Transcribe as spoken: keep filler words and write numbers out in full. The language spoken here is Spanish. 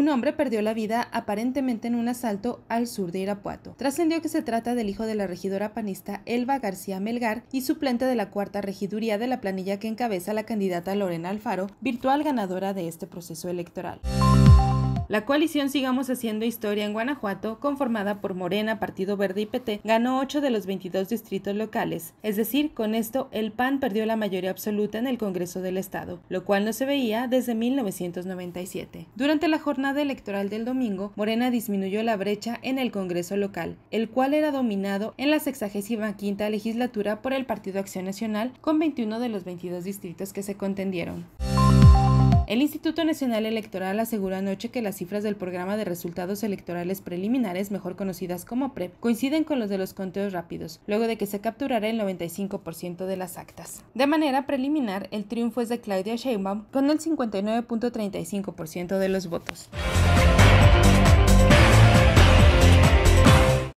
un hombre perdió la vida aparentemente en un asalto al sur de Irapuato. Trascendió que se trata del hijo de la regidora panista Elba García Melgar y suplente de la cuarta regiduría de la planilla que encabeza la candidata Lorena Alfaro, virtual ganadora de este proceso electoral. La coalición Sigamos Haciendo Historia en Guanajuato, conformada por Morena, Partido Verde y P T, ganó ocho de los veintidós distritos locales, es decir, con esto el P A N perdió la mayoría absoluta en el Congreso del Estado, lo cual no se veía desde mil novecientos noventa y siete. Durante la jornada electoral del domingo, Morena disminuyó la brecha en el Congreso local, el cual era dominado en la sexagésima quinta legislatura por el Partido Acción Nacional, con veintiuno de los veintidós distritos que se contendieron. El Instituto Nacional Electoral aseguró anoche que las cifras del Programa de Resultados Electorales Preliminares, mejor conocidas como P R E P, coinciden con los de los conteos rápidos, luego de que se capturara el noventa y cinco por ciento de las actas. De manera preliminar, el triunfo es de Claudia Sheinbaum con el cincuenta y nueve punto treinta y cinco por ciento de los votos.